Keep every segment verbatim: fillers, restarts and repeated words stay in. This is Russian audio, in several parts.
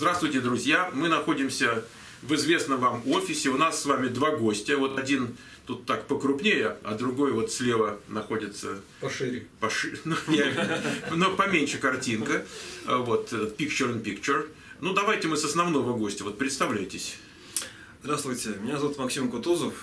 Здравствуйте, друзья! Мы находимся в известном вам офисе. У нас с вами два гостя. Вот один тут так покрупнее, а другой вот слева находится... Пошире. Пошире. Ну, но поменьше картинка. Вот, picture in picture. Ну, давайте мы с основного гостя. Вот представляйтесь. Здравствуйте, меня зовут Максим Кутузов.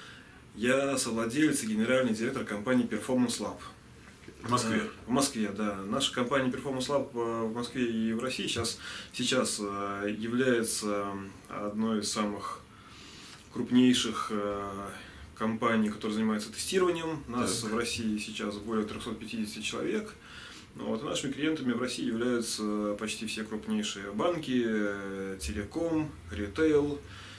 Я совладелец и генеральный директор компании Performance Lab. В Москве? В Москве, да. Наша компания Performance Lab в Москве и в России сейчас, сейчас является одной из самых крупнейших компаний, которые занимаются тестированием. Нас так. в России сейчас более трёхсот пятидесяти человек. Вот, нашими клиентами в России являются почти все крупнейшие банки, телеком, ритейл,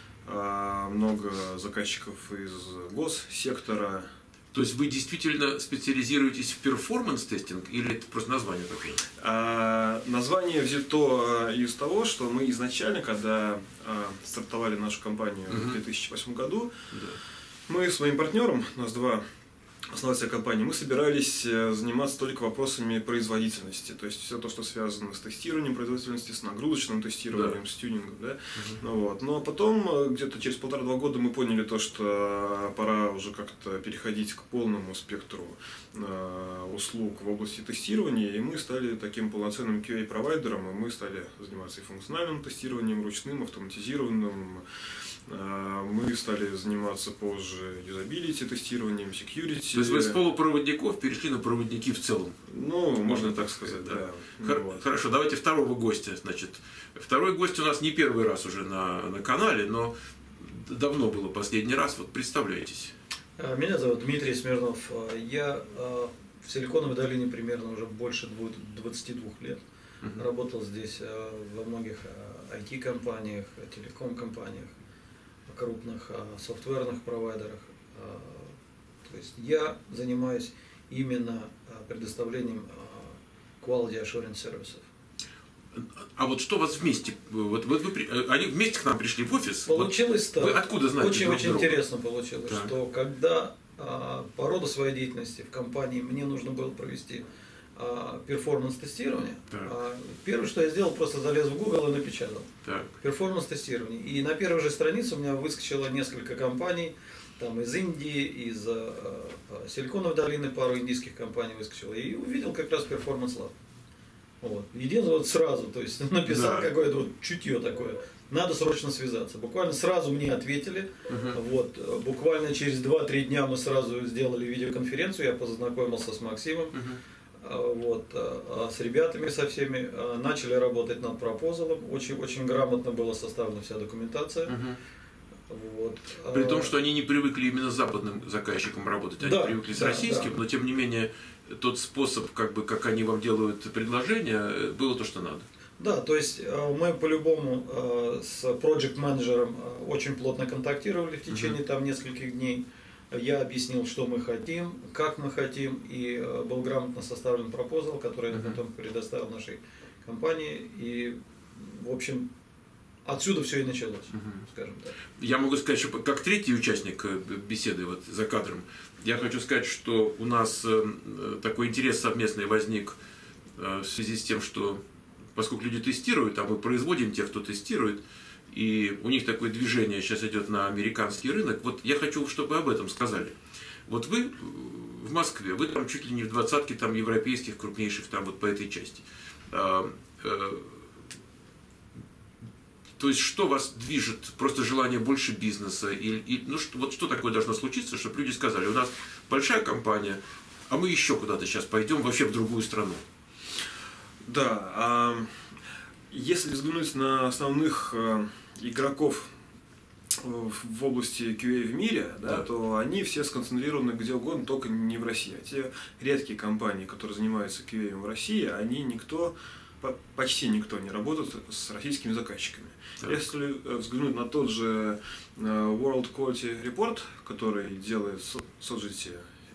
много заказчиков из госсектора. То есть вы действительно специализируетесь в перформанс-тестинг или это просто название такое? А, название взято из того, что мы изначально, когда а, стартовали нашу компанию uh-huh. в две тысячи восьмом году, да. мы с моим партнером, у нас два основателя компании, мы собирались заниматься только вопросами производительности, то есть все то, что связано с тестированием производительности, с нагрузочным тестированием, да. с тюнингом. Да? Uh-huh. ну, вот. Но потом, где-то через полтора-два года мы поняли то, что пора уже как-то переходить к полному спектру э, услуг в области тестирования, и мы стали таким полноценным кью эй-провайдером, и мы стали заниматься и функциональным тестированием, ручным, автоматизированным. Мы стали заниматься позже юзабилити тестированием, security. То есть вы с полупроводников перешли на проводники в целом? Ну, можно, можно так сказать, да. да. Хор вот. Хорошо, давайте второго гостя. Значит, второй гость у нас не первый раз уже на, на канале, но давно было последний раз. Вот представляйтесь. Меня зовут Дмитрий Смирнов. Я в Силиконовой долине примерно уже больше двадцати двух лет. Uh-huh. Работал здесь во многих ай ти-компаниях, телеком-компаниях, крупных софтверных провайдерах. То есть я занимаюсь именно предоставлением quality assurance сервисов. А вот что у вас вместе? Вот, вот вы, они вместе к нам пришли в офис? Получилось вот, так. Вы откуда знаете? Очень-очень интересно получилось, так. что когда по роду своей деятельности в компании мне нужно было провести перформанс-тестирование. Первое, что я сделал, просто залез в Google и напечатал. Перформанс-тестирование. И на первой же странице у меня выскочило несколько компаний, там из Индии, из э, Силиконовой долины пару индийских компаний выскочило. И увидел как раз Performance Lab. Вот. Единственное, вот сразу, то есть написал да. какое-то вот чутье такое. Надо срочно связаться. Буквально сразу мне ответили. Uh-huh. Вот. Буквально через два-три дня мы сразу сделали видеоконференцию. Я познакомился с Максимом. Uh-huh. Вот, с ребятами со всеми начали работать над пропозалом. Очень, очень грамотно была составлена вся документация. Угу. Вот. При том, что они не привыкли именно с западным заказчиком работать, они да, привыкли с да, российским, да. но тем не менее тот способ, как бы, как они вам делают предложение, было то, что надо. Да, то есть мы по-любому с проект-менеджером очень плотно контактировали в течение угу. там нескольких дней. Я объяснил, что мы хотим, как мы хотим, и был грамотно составлен пропозал, который я uh-huh. потом предоставил нашей компании. И, в общем, отсюда все и началось, uh-huh. скажем так. Я могу сказать, что как третий участник беседы вот, за кадром, я хочу сказать, что у нас такой интерес совместный возник в связи с тем, что поскольку люди тестируют, а мы производим тех, кто тестирует, и у них такое движение сейчас идет на американский рынок. Вот я хочу, чтобы вы об этом сказали. Вот вы в Москве, вы там чуть ли не в двадцатке там, европейских крупнейших там, вот по этой части. А, а, то есть что вас движет? Просто желание больше бизнеса? Или, и, ну, что, вот что такое должно случиться, чтобы люди сказали, у нас большая компания, а мы еще куда-то сейчас пойдем, вообще в другую страну? Да, а, если взглянуть на основных игроков в области кью эй в мире, да, да. то они все сконцентрированы где угодно, только не в России. А те редкие компании, которые занимаются кью эй в России, они никто, почти никто не работает с российскими заказчиками. Да. Если взглянуть на тот же World Quality Report, который делает Sogeti,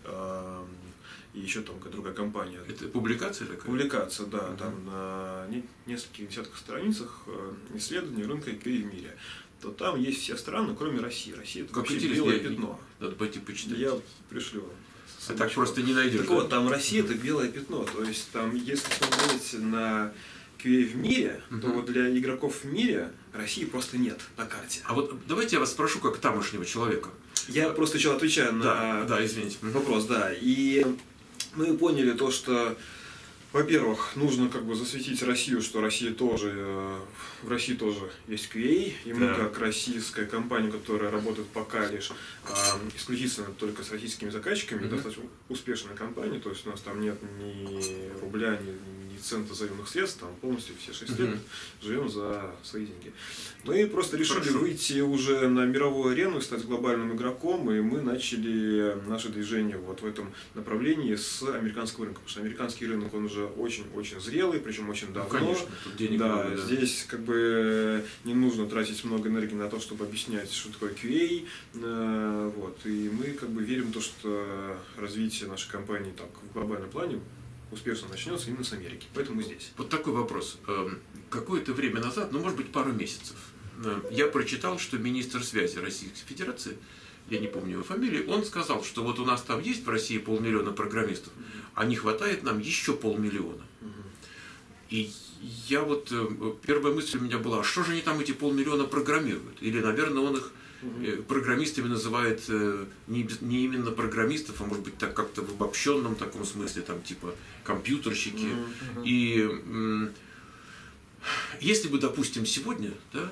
и еще там другая компания. Это публикация такая? Публикация, да. Uh-huh. Там на нескольких десятках страницах исследований рынка кью эй в мире. То там есть все страны, кроме России. Россия это как вообще белое пятно. Надо пойти почитать. Я пришлю. А так просто не найдешь. Так да? Вот, там Россия это белое пятно. То есть там, если смотреть на кью эй в мире, угу. то вот для игроков в мире России просто нет на карте. А вот давайте я вас спрошу как тамошнего человека. Я просто еще отвечаю на да, да, извините. вопрос, да. И мы поняли то, что, во-первых, нужно как бы засветить Россию, что Россия тоже, в России тоже есть кью эй, и мы, да. как российская компания, которая работает пока лишь а, исключительно только с российскими заказчиками, mm-hmm. достаточно успешная компания, то есть у нас там нет ни рубля, ни, ни цента заемных средств, там полностью все шесть mm-hmm. лет живем за свои деньги. Мы просто решили Хорошо. выйти уже на мировую арену, стать глобальным игроком, и мы начали наше движение вот в этом направлении с американского рынка, потому что американский рынок, он уже очень-очень зрелый, причем очень давно. Ну, конечно, тут денег да, много, да. Здесь как бы не нужно тратить много энергии на то, чтобы объяснять, что такое кью эй. Вот. И мы как бы верим в то, что развитие нашей компании так, в глобальном плане успешно начнется именно с Америки. Поэтому мы здесь. Вот такой вопрос. Какое-то время назад, ну может быть пару месяцев, я прочитал, что министр связи Российской Федерации, я не помню его фамилии, он сказал, что вот у нас там есть в России полмиллиона программистов, а не хватает нам еще полмиллиона. И я вот, первая мысль у меня была, а что же они там эти полмиллиона программируют? Или, наверное, он их угу. программистами называет не, не именно программистов, а может быть так как-то в обобщенном таком смысле, там типа компьютерщики. Угу. И если бы, допустим, сегодня, да,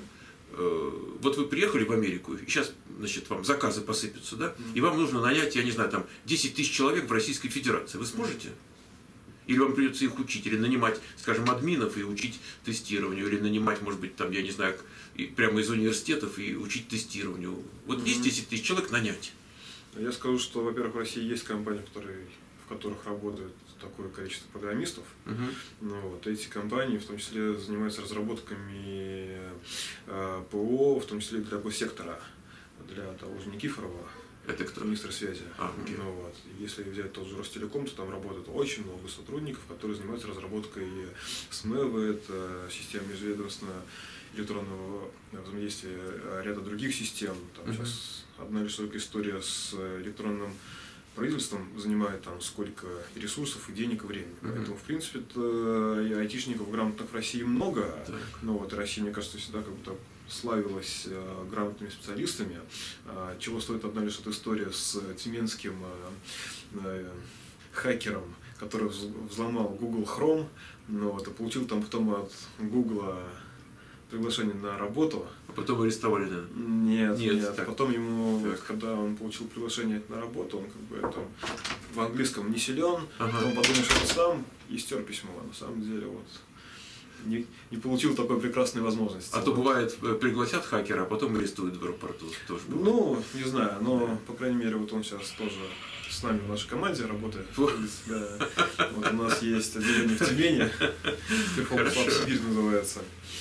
вот вы приехали в Америку, и сейчас, значит, вам заказы посыпятся, да, и вам нужно нанять, я не знаю, там, десять тысяч человек в Российской Федерации. Вы сможете? Или вам придется их учить, или нанимать, скажем, админов и учить тестированию, или нанимать, может быть, там, я не знаю, прямо из университетов и учить тестированию. Вот mm-hmm. есть десять тысяч человек нанять. Я скажу, что, во-первых, в России есть компании, которые, в которых работают такое количество программистов. Uh-huh. Ну, вот, эти компании в том числе занимаются разработками э, ПО, в том числе для госсектора, для того же Никифорова. Это кто? Министр связи. А, okay. Ну, вот. Если взять тот же Ростелеком, то там работает очень много сотрудников, которые занимаются разработкой СМЭВ, это система межведомственного электронного взаимодействия, ряда других систем. Там uh-huh. сейчас одна лишь только история с электронным правительством занимает там сколько и ресурсов, и денег, и времени. Mm-hmm. Поэтому, в принципе, и айтишников грамотных в России много. Так. Но вот Россия, мне кажется, всегда как будто славилась э, грамотными специалистами. Э, чего стоит одна лишь эта история с тюменским э, э, хакером, который взломал Google Chrome, ну, вот, и получил там потом от Google приглашение на работу. А потом арестовали, да? Нет, нет. нет. Потом ему, вот, когда он получил приглашение на работу, он как бы это, в английском не силен, ага. потом подумал, что сам и стер письмо. На самом деле вот не, не получил такой прекрасной возможности. А вот. То бывает, пригласят хакера, а потом арестуют в аэропорту. Тоже ну, не знаю, но, да. по крайней мере, вот он сейчас тоже с нами в нашей команде работает. Да. Вот у нас есть отделение в Тюмени, Performance Lab Сибирь называется.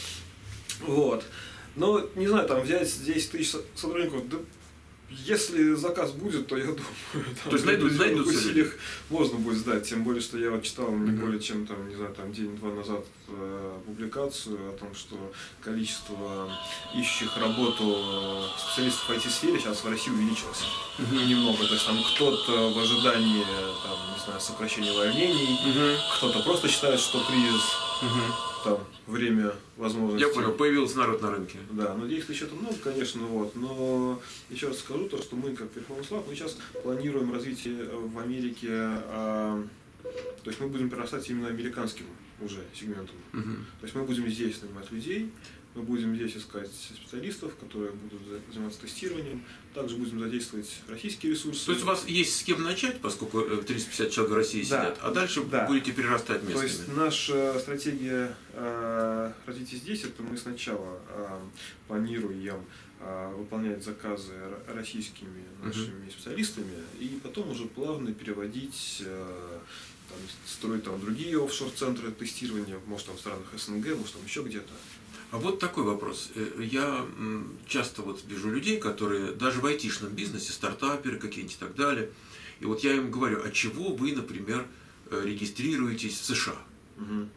Вот. Но, не знаю, там взять десять тысяч сотрудников, да, если заказ будет, то я думаю, там, то есть найдут, найдут усилиях можно будет сдать. Тем более, что я вот читал не mm-hmm. более чем там, не знаю, там день-два назад э, публикацию о том, что количество ищущих работу специалистов в ай ти-сфере сейчас в России увеличилось. Mm-hmm. Немного. То есть там кто-то в ожидании там, не знаю, сокращения увольнений, mm-hmm. кто-то просто считает, что кризис. Mm-hmm. Там время возможностей. Я понял, появился народ на рынке. Да, но действий еще-то много, конечно, вот. Но еще раз скажу то, что мы как Performance Lab, мы сейчас планируем развитие в Америке, а, то есть мы будем прирастать именно американским уже сегментом. Угу. То есть мы будем здесь нанимать людей, мы будем здесь искать специалистов, которые будут заниматься тестированием. Также будем задействовать российские ресурсы. То есть у вас есть с кем начать, поскольку триста пятьдесят человек в России да. сидят, а дальше да. будете перерастать местными. То есть наша стратегия э, развития здесь, это мы сначала э, планируем э, выполнять заказы российскими нашими uh-huh. специалистами, и потом уже плавно переводить, э, там, строить там другие офшор-центры тестирования, может там в странах СНГ, может там еще где-то. А вот такой вопрос. Я часто вот вижу людей, которые даже в айтишном бизнесе, стартаперы какие-нибудь и так далее, и вот я им говорю, а чего вы, например, регистрируетесь в США? Угу.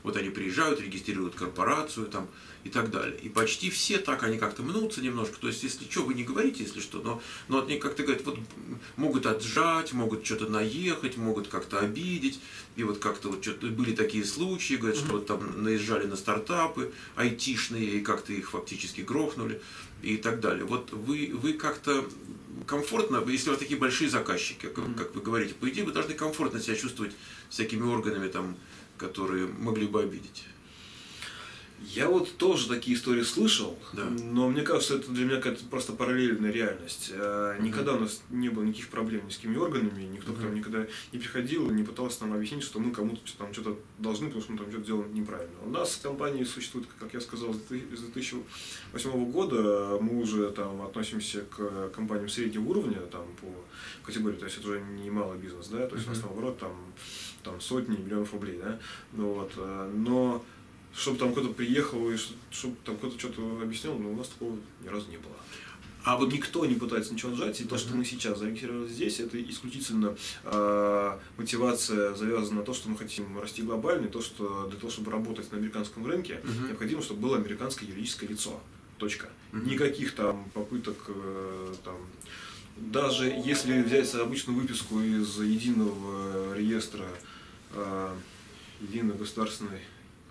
Вот они приезжают, регистрируют корпорацию там, и так далее. И почти все так, они как-то мнутся немножко. То есть, если что, вы не говорите, если что, но, но они как-то говорят, вот могут отжать, могут что-то наехать, могут как-то обидеть. И вот как-то вот что-то были такие случаи, говорят, что вот там наезжали на стартапы айтишные, и как-то их фактически грохнули, и так далее. Вот вы, вы как-то комфортно, если у вас такие большие заказчики, как, как вы говорите, по идее, вы должны комфортно себя чувствовать всякими органами, там, которые могли бы обидеть. Я вот тоже такие истории слышал, да. но мне кажется, это для меня какая-то просто параллельная реальность. Uh-huh. Никогда у нас не было никаких проблем ни с какими органами, никто uh-huh. к нам никогда не приходил, не пытался нам объяснить, что мы кому-то там что-то должны, потому что мы там что-то делаем неправильно. У нас в компании существует, как я сказал, с две тысячи восьмого года мы уже там относимся к компаниям среднего уровня там, по категории, то есть это уже не малый бизнес, да, то есть uh-huh. у нас наоборот там, там сотни миллионов рублей, да, ну, вот, но чтобы там кто-то приехал и чтобы там кто-то что-то объяснял, но у нас такого ни разу не было. А вот никто не пытается ничего отжать, и то, что мы сейчас зарегистрировали здесь, это исключительно э, мотивация завязана на то, что мы хотим расти глобально, и то, что для того, чтобы работать на американском рынке, uh-huh. необходимо, чтобы было американское юридическое лицо. Точка. Uh-huh. Никаких там попыток э, там. Даже если взять обычную выписку из единого реестра, э, единого государственной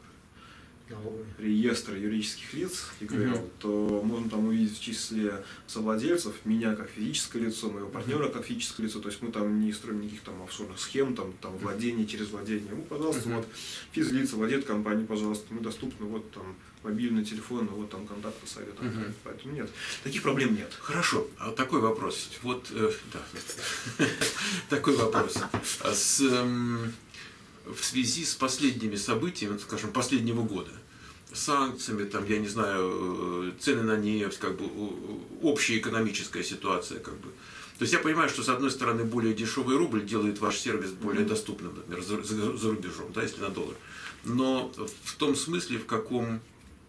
реестра юридических лиц, uh-huh. то можно там увидеть в числе совладельцев меня как физическое лицо, моего партнера uh-huh. как физическое лицо, то есть мы там не строим никаких там офшорных схем, там, там владение через владение. Ну, пожалуйста, uh-huh. вот физлица владеет компанией, пожалуйста, мы доступны, вот там мобильный телефон, вот там контакты, советы, uh-huh. поэтому нет, таких проблем нет. Хорошо, а такой вопрос, вот, э, да, такой вопрос. С, эм, в связи с последними событиями, скажем, последнего года, санкциями, там, я не знаю, цены на нефть, как бы общая экономическая ситуация, как бы. То есть я понимаю, что с одной стороны более дешевый рубль делает ваш сервис более mm-hmm. доступным, например, за, за, за рубежом, да, если на доллар. Но в том смысле, в каком,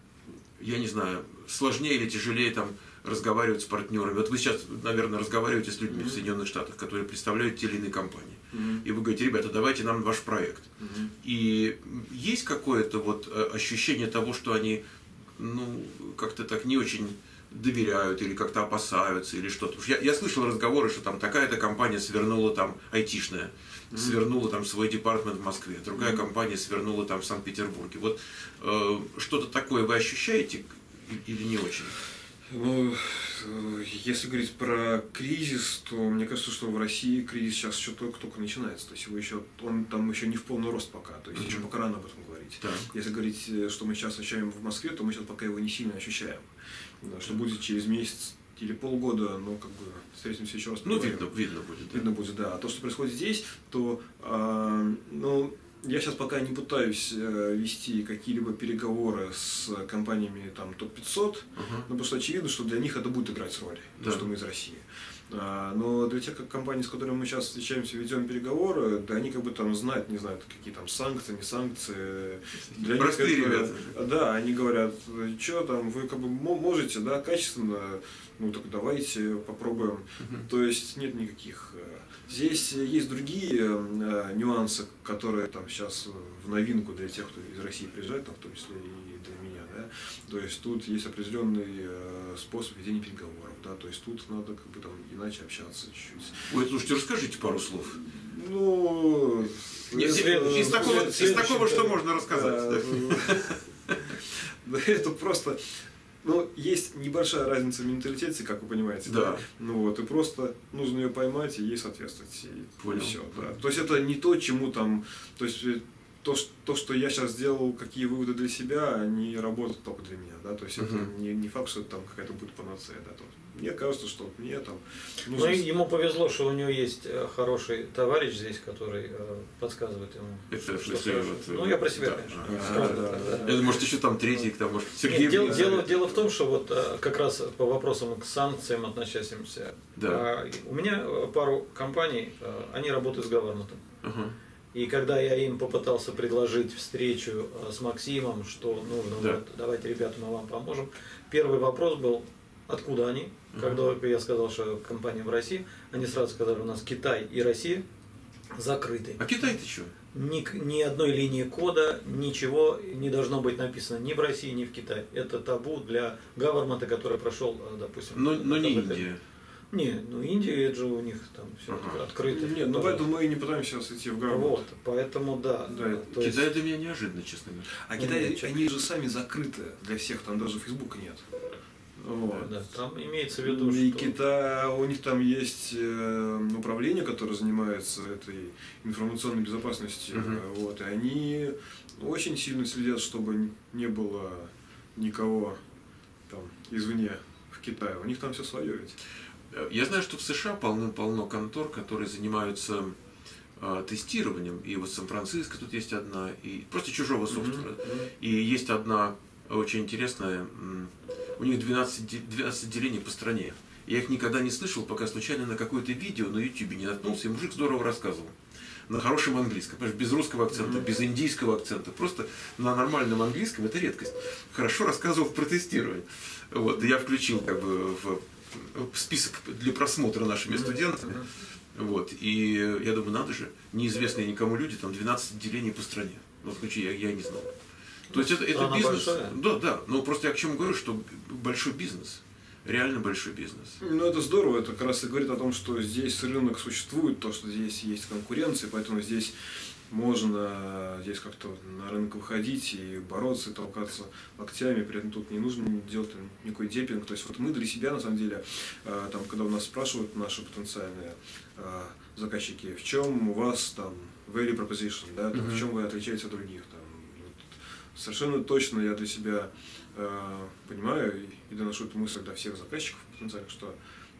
я не знаю, сложнее или тяжелее там разговаривать с партнерами. Вот вы сейчас, наверное, разговариваете с людьми mm-hmm. в Соединенных Штатах, которые представляют те или иные компании. Mm-hmm. И вы говорите, ребята, давайте нам ваш проект. Mm-hmm. И есть какое-то вот ощущение того, что они, ну, как-то так не очень доверяют или как-то опасаются или что-то. Я, я слышал разговоры, что там такая-то компания свернула там айтишная, mm-hmm. свернула там свой департамент в Москве, другая mm-hmm. компания свернула там в Санкт-Петербурге. Вот э, что-то такое вы ощущаете или не очень? Ну, если говорить про кризис, то мне кажется, что в России кризис сейчас еще только-только начинается. То есть его еще, он там еще не в полный рост пока, то есть mm-hmm. еще пока рано об этом говорить. Так. Если говорить, что мы сейчас ощущаем в Москве, то мы сейчас пока его не сильно ощущаем. Да, что будет через месяц или полгода, ну, как бы, встретимся еще раз. Ну, видно, видно будет. Да. Видно будет, да. А то, что происходит здесь, то, а, ну, я сейчас пока не пытаюсь э, вести какие-либо переговоры с компаниями там топ пятьсот, uh-huh. но потому что очевидно, что для них это будет играть роль, да. потому что мы из России. А, но для тех компаний, с которыми мы сейчас встречаемся, ведем переговоры, да, они как бы там знают, не знают, какие там санкции, не санкции. Для Простые них это, ребята. Да, они говорят, что там, вы как бы можете, да, качественно, ну так давайте попробуем. Uh-huh. То есть нет никаких. Здесь есть другие э, нюансы, которые там сейчас в новинку для тех, кто из России приезжает, там, в том числе и для меня, да. То есть тут есть определенный э, способ ведения переговоров, да. То есть тут надо как бы там иначе общаться чуть-чуть. Ой, слушайте, расскажите пару слов. Ну, Нет, это, из такого, из такого что можно рассказать? Это просто. Ну, есть небольшая разница в менталитете, как вы понимаете, да. да? Ну вот, и просто нужно ее поймать и ей соответствовать. И, Понял. И все, да. То есть это не то, чему там. То есть то, то, что я сейчас сделал, какие выводы для себя, они работают только для меня, да. То есть uh-huh. это не, не факт, что это там какая-то будет панацея, да. То, мне кажется, что мне там. Нужно... Ну, ему повезло, что у него есть хороший товарищ здесь, который э, подсказывает ему. Это что что вот, ну, я про себя, да. конечно. А, да, да, да, да. Это, может, еще там третий, там, может, Сергей. Нет, дело, дело, дело в том, что вот как раз по вопросам к санкциям относящимся. Да. У меня пару компаний, они работают с government. Uh-huh. И когда я им попытался предложить встречу с Максимом, что нужно, да. вот, давайте, ребята, мы вам поможем. Первый вопрос был, откуда они? Uh-huh. Когда я сказал, что компания в России, они сразу сказали, у нас Китай и Россия закрыты. А Китай-то что? Ни, ни одной линии кода, ничего не должно быть написано ни в России, ни в Китае. Это табу для гавермента, который прошел, допустим. Но, но не Индия. Не, ну Индия, это же у них там все ага. открыто. Нет, ну поэтому мы и не пытаемся сейчас идти в гавермент. Вот, поэтому да. да то Китай есть... для меня неожиданно, честно говоря. А Китай, нет, они же сами закрыты для всех, там даже Фейсбука нет. Вот. Да, там имеется в виду, и что... Китай, у них там есть управление, которое занимается этой информационной безопасностью, uh-huh. вот, и они очень сильно следят, чтобы не было никого там извне в Китае. У них там все свое ведь. Я знаю, что в США полно-полно контор, которые занимаются э, тестированием. И вот в Сан-Франциско тут есть одна, и просто чужого софтвера. Mm-hmm. И есть одна очень интересная, у них двенадцать, двенадцать отделений по стране. Я их никогда не слышал, пока случайно на какое-то видео на ютубе не наткнулся, и мужик здорово рассказывал. На хорошем английском, без русского акцента, mm-hmm. без индийского акцента, просто на нормальном английском, это редкость. Хорошо рассказывал про тестирование. Вот, я включил как бы в список для просмотра нашими студентами. Вот, и я думаю, надо же, неизвестные никому люди, там двенадцать отделений по стране. В случае я, я не знал. То есть это, это бизнес. Большая. Да, да. Но просто я к чему говорю, что большой бизнес. Реально большой бизнес. Ну это здорово, это как раз и говорит о том, что здесь рынок существует, то, что здесь есть конкуренция, поэтому здесь можно здесь как-то на рынок выходить и бороться, и толкаться локтями, при этом тут не нужно делать никакой депинг. То есть вот мы для себя на самом деле, там, когда у нас спрашивают наши потенциальные заказчики, в чем у вас там value proposition, да, там, mm-hmm. в чем вы отличаетесь от других, там, вот, совершенно точно я для себя понимаю и доношу эту мысль до всех заказчиков потенциальных, что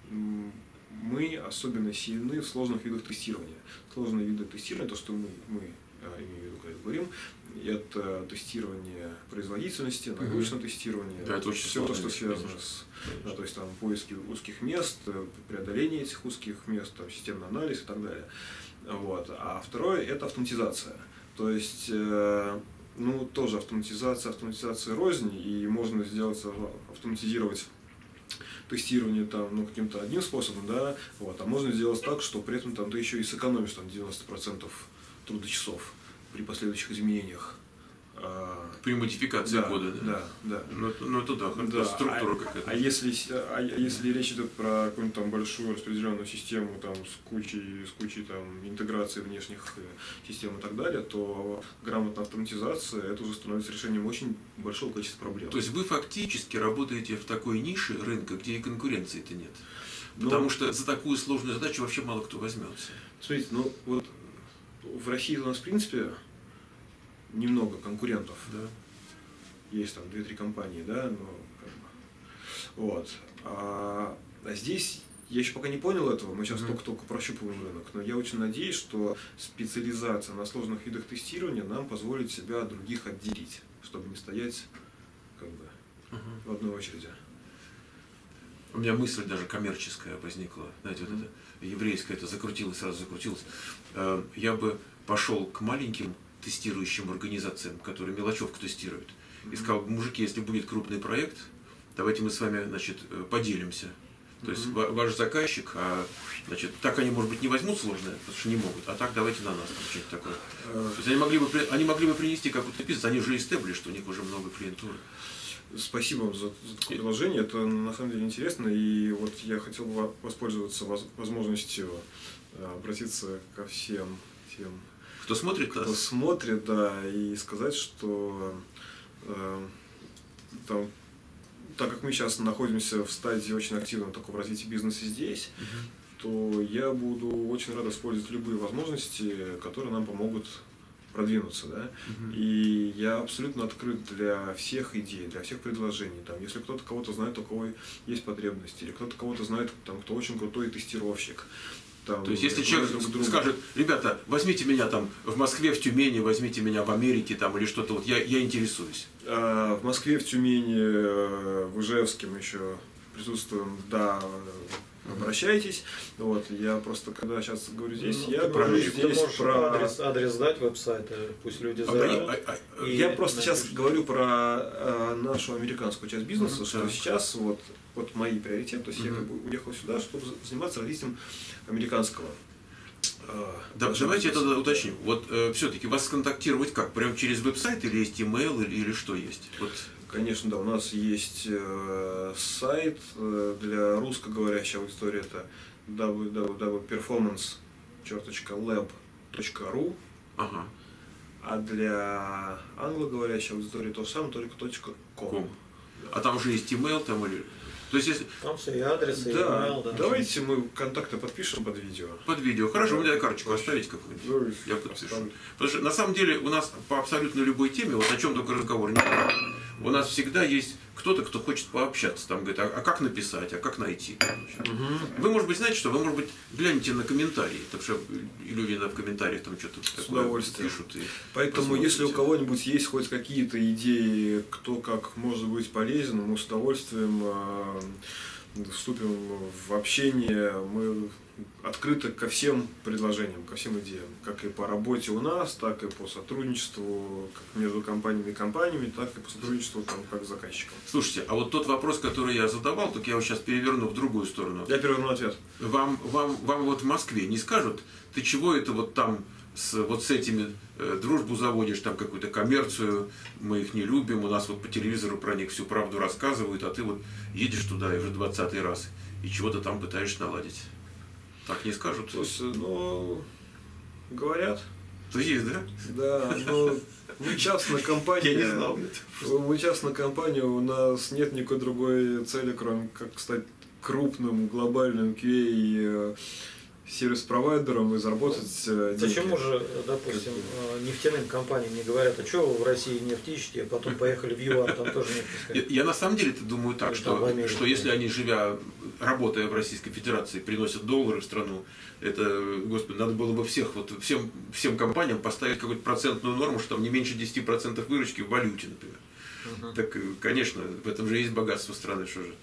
мы особенно сильны в сложных видах тестирования. Сложные виды тестирования, то, что мы, мы имею в виду, когда говорим, это тестирование производительности, научное mm-hmm. тестирование, да, это очень все то, что связано с, да, то есть там поиски узких мест, преодоление этих узких мест, там, системный анализ и так далее. Вот. А второе – это автоматизация. То есть, э, ну, тоже автоматизация, автоматизация рознь, и можно сделать, автоматизировать тестирование там, ну, каким-то одним способом, да, вот, а можно сделать так, что при этом там, ты еще и сэкономишь там, девяносто процентов трудочасов при последующих изменениях. При модификации да, кода, да? Да, да. Ну, ну это да, да. структура а, какая-то. А если, а если речь идет про какую-нибудь там большую распределенную систему там, с кучей, с кучей там, интеграции внешних систем и так далее, то грамотная автоматизация это уже становится решением очень большого количества проблем. То есть вы фактически работаете в такой нише рынка, где и конкуренции-то нет. Потому ну, что за такую сложную задачу вообще мало кто возьмется. Смотрите, ну вот в России у нас в принципе немного конкурентов. Да. Есть там две-три компании, да, но как бы, вот. А, а здесь я еще пока не понял этого, мы сейчас mm-hmm. только-только прощупываем рынок, но я очень надеюсь, что специализация на сложных видах тестирования нам позволит себя от других отделить, чтобы не стоять как бы mm-hmm. в одной очереди. У меня мысль даже коммерческая возникла, знаете, mm-hmm. вот это еврейское, это закрутилось, сразу закрутилось. Я бы пошел к маленьким тестирующим организациям, которые мелочевку тестируют, mm-hmm. и сказал, мужики, если будет крупный проект, давайте мы с вами, значит, поделимся. То mm-hmm. есть ваш заказчик, а, значит, так они, может быть, не возьмут сложное, потому что не могут, а так давайте на нас там что-то такое. Mm-hmm. То есть они могли бы, они могли бы принести какой-то бизнес, они уже истеблишь, что у них уже много клиентуры. Спасибо вам за, за такое предложение, это на самом деле интересно, и вот я хотел бы воспользоваться возможностью обратиться ко всем тем, кто смотрит, кто нас? смотрит, да, и сказать, что э, там, так как мы сейчас находимся в стадии очень активного такого развития бизнеса здесь, uh-huh. то я буду очень рад использовать любые возможности, которые нам помогут продвинуться, да, uh-huh. и я абсолютно открыт для всех идей, для всех предложений, там, если кто-то кого-то знает, у кого есть потребности, или кто-то кого-то знает, там, кто очень крутой тестировщик. Там, то есть, если человек друг скажет, ребята, возьмите меня там в Москве, в Тюмени, возьмите меня в Америке там, или что-то, вот я, я интересуюсь. А, в Москве, в Тюмени, в Ижевске мы еще присутствуем, да, обращайтесь. Вот, я просто, когда сейчас говорю здесь, ну, я говорю здесь ты можешь про... адрес, адрес дать веб-сайта, пусть люди знают. А, а, а, я просто напишут. Сейчас говорю про а, нашу американскую часть бизнеса, uh-huh. что да. сейчас вот, вот мои приоритеты, то есть uh-huh. я как бы уехал сюда, чтобы заниматься развитием американского Да, давайте это уточним. Вот э, все-таки вас сконтактировать как? Прям через веб-сайт или есть email или, или что есть? Вот. Конечно, да. У нас есть э, сайт э, для русскоговорящей аудитории. Это дабл ю дабл ю дабл ю точка перформанс лэб точка ру. Ага. А для англоговорящей аудитории то самое, только .com. А там уже есть email там или... То есть, если... Там все и адрес, и да. email, да. Давайте мы контакты подпишем под видео. Под видео. Хорошо, вы мне карточку оставите какую-нибудь. Я подпишу. Потому что на самом деле у нас по абсолютно любой теме, вот о чем только разговор не у нас всегда есть кто-то, кто хочет пообщаться. Там говорит, а, а как написать, а как найти? Угу. Вы, может быть, знаете что, вы, может быть, глянете на комментарии, потому что люди в комментариях там что-то такое пишут. И поэтому, если у кого-нибудь есть хоть какие-то идеи, кто как может быть полезен, мы с удовольствием э, вступим в общение. Мы открыты ко всем предложениям, ко всем идеям, как и по работе у нас, так и по сотрудничеству как между компаниями и компаниями, так и по сотрудничеству там, как с заказчиком. Слушайте, а вот тот вопрос, который я задавал, так я его сейчас переверну в другую сторону. Я переверну ответ. Вам, вам, вам вот в Москве не скажут, ты чего это вот там с, вот с этими э, дружбу заводишь, там какую-то коммерцию, мы их не любим, у нас вот по телевизору про них всю правду рассказывают, а ты вот едешь туда и уже двадцатый раз и чего-то там пытаешься наладить. Так не скажут? Слушай, ну, говорят. То есть, да? Да, но мы частная компания. Я не знал. Мы частная компания, у нас нет никакой другой цели, кроме как стать крупным глобальным кью эй сервис-провайдером и заработать деньги. Почему же, допустим, нефтяным компаниям не говорят, а что вы в России нефть ищете, а потом поехали в ЮАР, там тоже нефть искать? Я, я на самом деле думаю так, что, что если они, живя, работая в Российской Федерации, приносят доллары в страну, это, господи, надо было бы всех, вот, всем, всем компаниям поставить какую-то процентную норму, что там не меньше десяти процентов выручки в валюте, например. Uh-huh. Так, конечно, в этом же есть богатство страны, что же.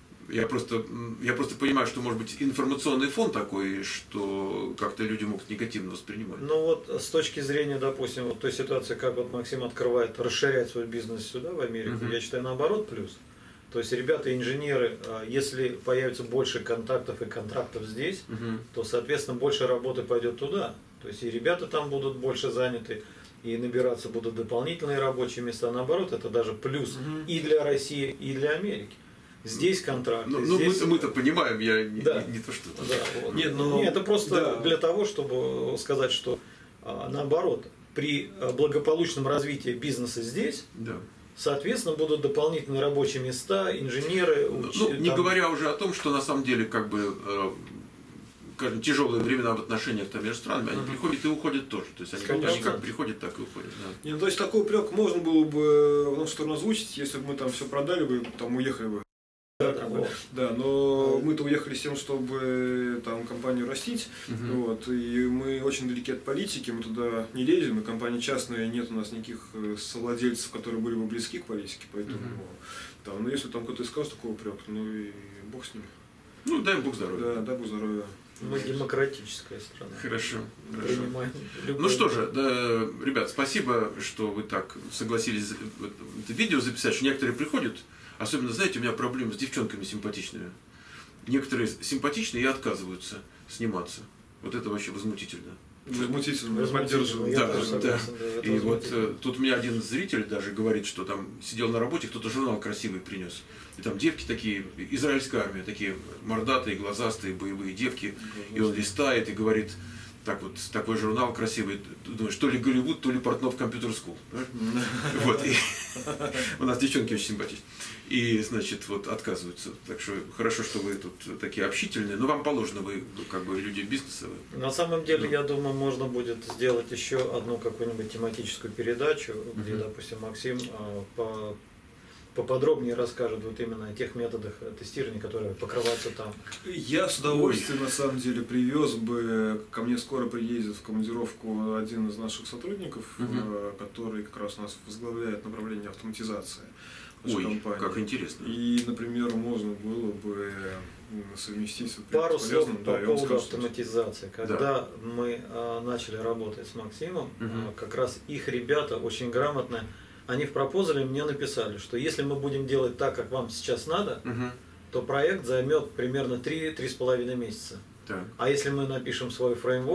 Я просто, я просто понимаю, что может быть информационный фон такой, что как-то люди могут негативно воспринимать. Ну вот с точки зрения, допустим, вот той ситуации, как вот Максим открывает, расширяет свой бизнес сюда, в Америку, uh-huh. я считаю наоборот плюс. То есть ребята, инженеры, если появится больше контактов и контрактов здесь, uh-huh. то, соответственно, больше работы пойдет туда. То есть и ребята там будут больше заняты, и набираться будут дополнительные рабочие места. Наоборот, это даже плюс uh-huh. и для России, и для Америки. Здесь контракт. Ну, ну здесь... мы-то, мы-то понимаем, я не, да. не, не то что. Да, вот. Нет, но... Нет, это просто да. для того, чтобы сказать, что а, наоборот, при благополучном развитии бизнеса здесь, да. соответственно, будут дополнительные рабочие места, инженеры. Уч... Ну, не там... говоря уже о том, что на самом деле как бы э, скажем, тяжелые времена в отношениях там, между странами, они uh-huh. приходят и уходят тоже. То есть они, они как приходят, так и уходят. Да. Не, ну, то есть такой упрек можно было бы в нашу сторону озвучить, если бы мы там все продали бы, там уехали бы. Да, как бы, да, но мы-то уехали с тем, чтобы там компанию растить, uh-huh. вот, и мы очень далеки от политики, мы туда не лезем, и компания частная, нет у нас никаких совладельцев, которые были бы близки к политике, поэтому, uh-huh. там, ну, если там кто-то искал такой упрек, ну и бог с ним. Ну, дай бог здоровья. Да, дай бог здоровья. Мы демократическая страна. Хорошо. хорошо. Ну что же, да, ребят, спасибо, что вы так согласились это видео записать, что некоторые приходят. Особенно, знаете, у меня проблемы с девчонками симпатичными. Некоторые симпатичные и отказываются сниматься. Вот это вообще возмутительно. Возмутительно, поддерживаю. Да, да, да. И вот тут у меня один зритель даже говорит, что там сидел на работе, кто-то журнал красивый принес. И там девки такие, израильская армия, такие мордатые, глазастые, боевые девки. И он листает и говорит, так вот, такой журнал красивый, думаешь, то ли Голливуд, то ли Портнов Компьютер Скул. Вот. У нас девчонки очень симпатичные. И, значит, вот отказываются. Так что хорошо, что вы тут такие общительные. Но вам положено, вы как бы люди бизнеса. На самом деле, я думаю, можно будет сделать еще одну какую-нибудь тематическую передачу, где, допустим, Максим по поподробнее расскажет вот именно о тех методах тестирования, которые покрываются там. Я с удовольствием, Ой. на самом деле, привез бы, ко мне скоро приедет в командировку один из наших сотрудников, угу. который как раз у нас возглавляет направление автоматизации. Ой, компании. Как интересно. И, например, можно было бы совместить пару слов по да, поводу скажет, автоматизации. Когда да. мы а, начали работать с Максимом, угу. а, как раз их ребята очень грамотно, они в пропозале мне написали, что если мы будем делать так, как вам сейчас надо, угу. то проект займет примерно три — три с половиной месяца. Так. А если мы напишем свой фреймворк,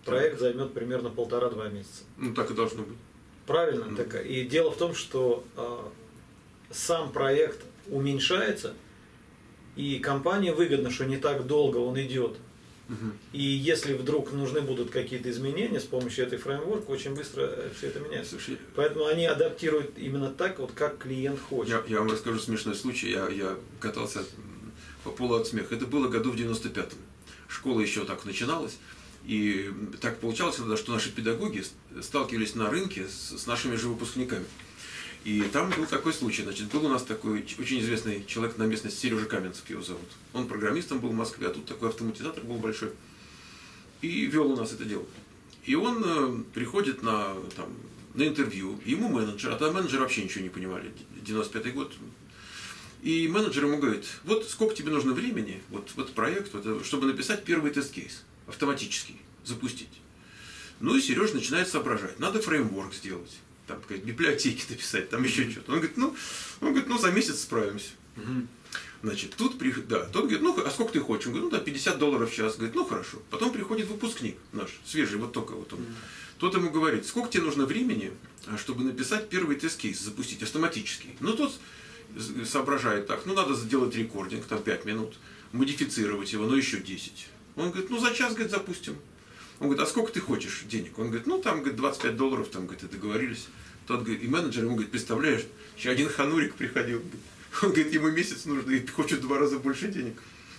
проект займет примерно полтора-два месяца. Ну, так и должно быть. Правильно? Mm. Так, и дело в том, что э, сам проект уменьшается, и компании выгодно, что не так долго он идет. Uh-huh. И если вдруг нужны будут какие-то изменения с помощью этой фреймворка, очень быстро все это меняется. Слушай, поэтому они адаптируют именно так, вот как клиент хочет. Я, я вам расскажу смешной случай. Я, я катался по полу от смеха. Это было году в девяносто пятом. Школа еще так начиналась. И так получалось тогда, что наши педагоги сталкивались на рынке с, с нашими же выпускниками. И там был такой случай. Значит, был у нас такой очень известный человек на местности, Сережа Каменцев его зовут. Он программистом был в Москве, а тут такой автоматизатор был большой. И вел у нас это дело. И он э, приходит на, там, на интервью, ему менеджер, а там менеджеры вообще ничего не понимали, девяносто пятый год. И менеджер ему говорит, вот сколько тебе нужно времени, вот, вот проект, вот, чтобы написать первый тест-кейс, автоматический, запустить. Ну и Сережа начинает соображать, надо фреймворк сделать. Там, библиотеки написать, там еще что-то. Он говорит, ну, он говорит, ну, за месяц справимся. Угу. Значит, тут, при... да, тот говорит, ну, а сколько ты хочешь? Он говорит, ну, да, пятьдесят долларов в час. Говорит, ну, хорошо. Потом приходит выпускник наш, свежий, вот только вот он. Угу. Тот ему говорит, сколько тебе нужно времени, чтобы написать первый тест-кейс, запустить автоматический. Ну, тот соображает так, ну, надо сделать рекординг, там, пять минут, модифицировать его, ну, еще десять. Он говорит, ну, за час, говорит, запустим. Он говорит, а сколько ты хочешь денег? Он говорит, ну там, говорит, двадцать пять долларов, там, говорит, и договорились. Тот говорит, и менеджер ему говорит, представляешь, еще один ханурик приходил. Он говорит, ему месяц нужно, и хочет в два раза больше денег.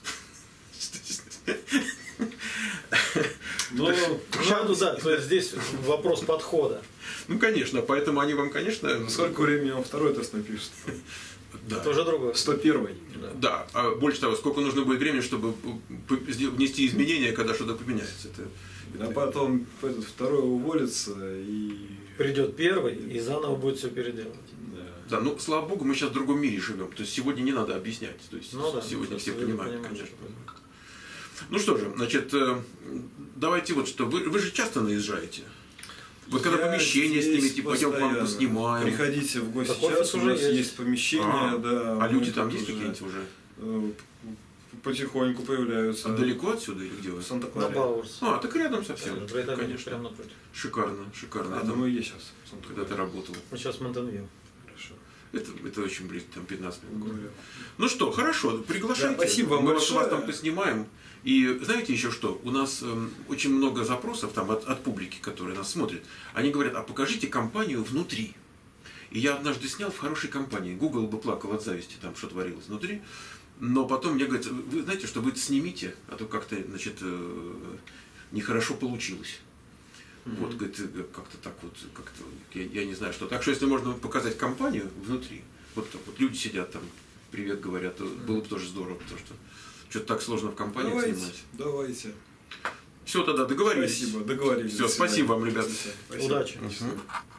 Ну, правда, да, то есть здесь вопрос подхода. Ну, конечно, поэтому они вам, конечно... Сколько времени он второй тест напишет? Да. Это уже другое. сто первый. Да. Да, а больше того, сколько нужно будет времени, чтобы внести изменения, когда что-то поменяется. Это... А потом этот второй уволится и... Придет первый и заново будет все переделывать. Да. Да, ну, слава богу, мы сейчас в другом мире живем. То есть сегодня не надо объяснять. То есть ну, да, сегодня все понимают, конечно. Что... Ну что же, значит, давайте вот что. Вы, вы же часто наезжаете? Вот когда я помещение снимете, пойдем к вам поснимаем. Приходите в гости, сейчас у нас есть, есть помещение, а, да. А люди там есть какие-нибудь уже? Потихоньку появляются. А далеко отсюда или где вы? Санта-Кларе. На Бауэрс. А, так рядом совсем. Да, конечно. Прямо напротив. Шикарно, шикарно. А, это мы и есть сейчас. Когда ты работал. Мы сейчас в Монтенвью. Хорошо. Это, это очень близко, там пятнадцать минут. Говорю. Ну что, хорошо, приглашайте. Да, спасибо вам мы большое. вас там поснимаем. И знаете еще что? У нас э, очень много запросов там от, от публики, которые нас смотрят. Они говорят, а покажите компанию внутри. И я однажды снял в хорошей компании. Google бы плакал от зависти, там что творилось внутри. Но потом мне говорят, вы знаете, что вы это снимите, а то как-то, значит, э, нехорошо получилось. Mm-hmm. Вот, говорит, как-то так вот, как-то, я, я не знаю, что. Так что, если можно показать компанию внутри, вот так вот, люди сидят там, привет говорят, то mm-hmm. было бы тоже здорово, потому что что-то так сложно в компании давайте, снимать. Давайте. Все, тогда договорились. Спасибо, договорились. Все, спасибо вам, ребята. Удачи. Угу.